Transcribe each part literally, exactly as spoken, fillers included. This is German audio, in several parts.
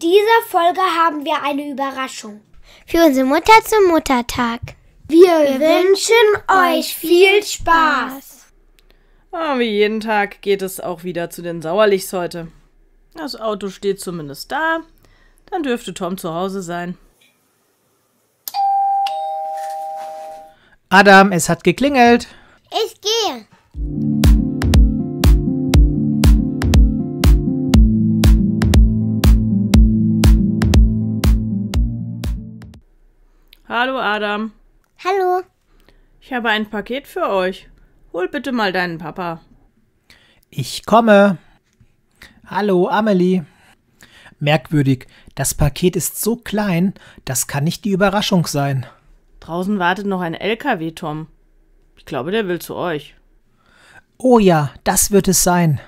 dieser Folge haben wir eine Überraschung. Für unsere Mutter zum Muttertag. Wir, wir wünschen euch viel Spaß. Oh, wie jeden Tag geht es auch wieder zu den Sauerlichs heute. Das Auto steht zumindest da. Dann dürfte Tom zu Hause sein. Adam, es hat geklingelt. Ich gehe. Hallo Adam. Hallo. Ich habe ein Paket für euch. Hol bitte mal deinen Papa. Ich komme. Hallo, Amelie. Merkwürdig, das Paket ist so klein, das kann nicht die Überraschung sein. Draußen wartet noch ein L K W, Tom. Ich glaube, der will zu euch. Oh ja, das wird es sein.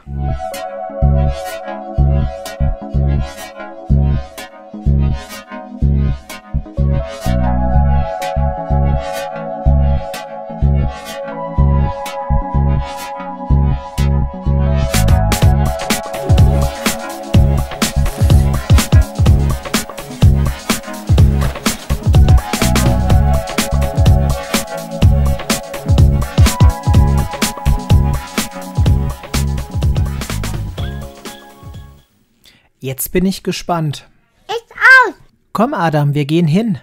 Jetzt bin ich gespannt. Ich auch. Komm, Adam, wir gehen hin.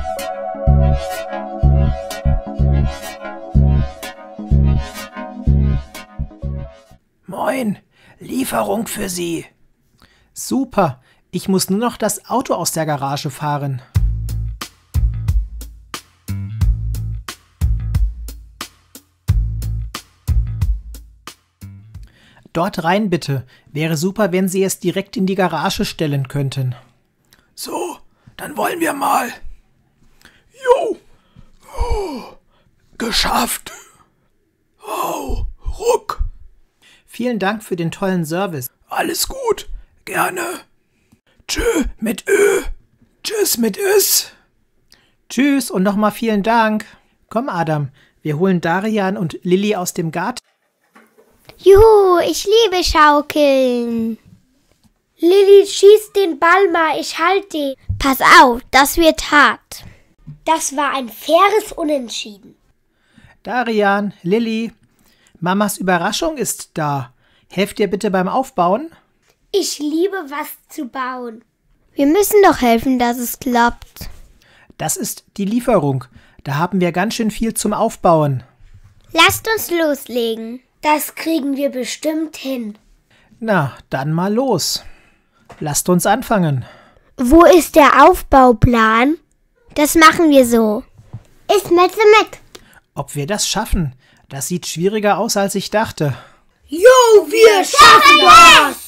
Moin, Lieferung für Sie. Super, ich muss nur noch das Auto aus der Garage fahren. Dort rein bitte. Wäre super, wenn Sie es direkt in die Garage stellen könnten. So, dann wollen wir mal. Jo. Oh, geschafft. Oh, ruck. Vielen Dank für den tollen Service. Alles gut. Gerne. Tschö mit Ö. Tschüss mit Ös. Tschüss und nochmal vielen Dank. Komm, Adam, wir holen Darian und Lilly aus dem Garten. Juhu, ich liebe Schaukeln. Lilly, schieß den Ball mal, ich halte ihn. Pass auf, das wird hart. Das war ein faires Unentschieden. Darian, Lilly, Mamas Überraschung ist da. Helft ihr bitte beim Aufbauen? Ich liebe, was zu bauen. Wir müssen doch helfen, dass es klappt. Das ist die Lieferung. Da haben wir ganz schön viel zum Aufbauen. Lasst uns loslegen. Das kriegen wir bestimmt hin. Na, dann mal los. Lasst uns anfangen. Wo ist der Aufbauplan? Das machen wir so. Ich messe mit. Ob wir das schaffen? Das sieht schwieriger aus, als ich dachte. Jo, wir schaffen das!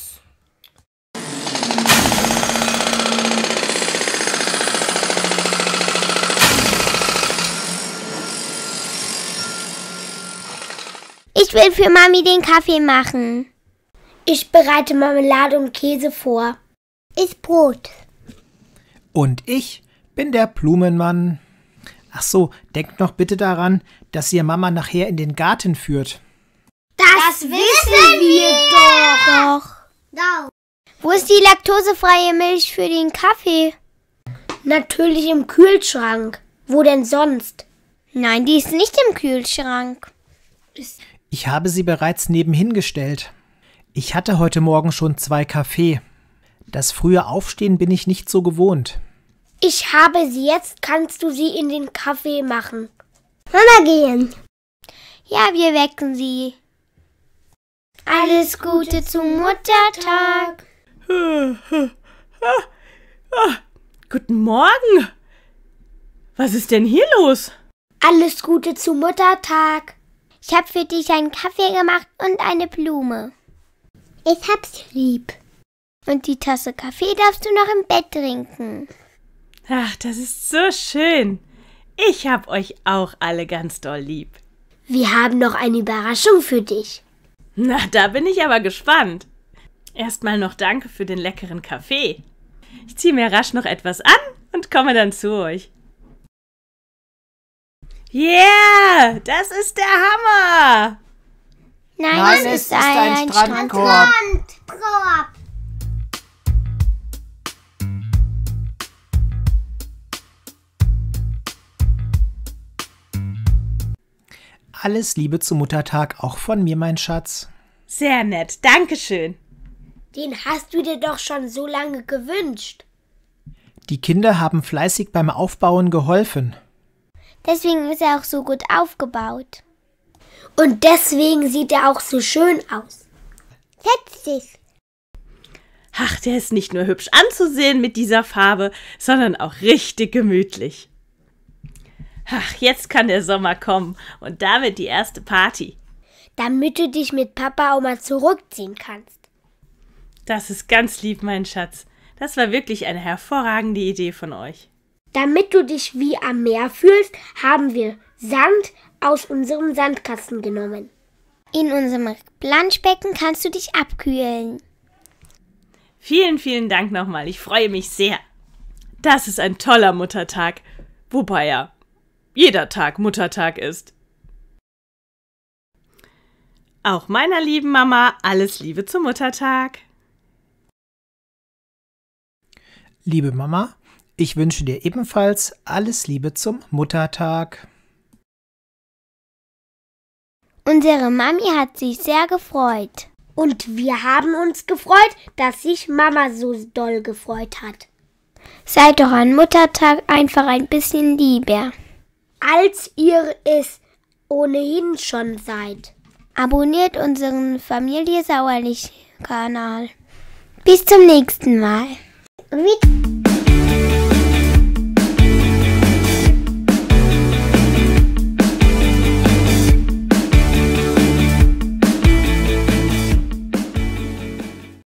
Ich will für Mami den Kaffee machen. Ich bereite Marmelade und Käse vor. Ich Brot. Und ich bin der Blumenmann. Ach so, denkt noch bitte daran, dass ihr Mama nachher in den Garten führt. Das, das wissen wir doch. Doch. Doch. Wo ist die laktosefreie Milch für den Kaffee? Natürlich im Kühlschrank. Wo denn sonst? Nein, die ist nicht im Kühlschrank. Ich habe sie bereits nebenhin gestellt. Ich hatte heute Morgen schon zwei Kaffee. Das frühe Aufstehen bin ich nicht so gewohnt. Ich habe sie jetzt, kannst du sie in den Kaffee machen. Mama gehen. Ja, wir wecken sie. Alles Gute zum Muttertag. Guten Morgen. Was ist denn hier los? Alles Gute zum Muttertag. Ich habe für dich einen Kaffee gemacht und eine Blume. Ich hab's lieb. Und die Tasse Kaffee darfst du noch im Bett trinken. Ach, das ist so schön. Ich hab euch auch alle ganz doll lieb. Wir haben noch eine Überraschung für dich. Na, da bin ich aber gespannt. Erstmal noch danke für den leckeren Kaffee. Ich ziehe mir rasch noch etwas an und komme dann zu euch. Yeah, das ist der Hammer! Nein, Nein, es es ist ist ein ein Strandkorb. Strandkorb. Alles Liebe zum Muttertag auch von mir, mein Schatz. Sehr nett, Dankeschön. Den hast du dir doch schon so lange gewünscht. Die Kinder haben fleißig beim Aufbauen geholfen. Deswegen ist er auch so gut aufgebaut. Und deswegen sieht er auch so schön aus. Setz dich. Ach, der ist nicht nur hübsch anzusehen mit dieser Farbe, sondern auch richtig gemütlich. Ach, jetzt kann der Sommer kommen und damit die erste Party. Damit du dich mit Papa auch mal zurückziehen kannst. Das ist ganz lieb, mein Schatz. Das war wirklich eine hervorragende Idee von euch. Damit du dich wie am Meer fühlst, haben wir Sand aus unserem Sandkasten genommen. In unserem Planschbecken kannst du dich abkühlen. Vielen, vielen Dank nochmal. Ich freue mich sehr. Das ist ein toller Muttertag. Wobei ja jeder Tag Muttertag ist. Auch meiner lieben Mama alles Liebe zum Muttertag. Liebe Mama, ich wünsche dir ebenfalls alles Liebe zum Muttertag. Unsere Mami hat sich sehr gefreut. Und wir haben uns gefreut, dass sich Mama so doll gefreut hat. Seid doch an Muttertag einfach ein bisschen lieber. Als ihr es ohnehin schon seid. Abonniert unseren Familie Sauerlich-Kanal. Bis zum nächsten Mal. Wie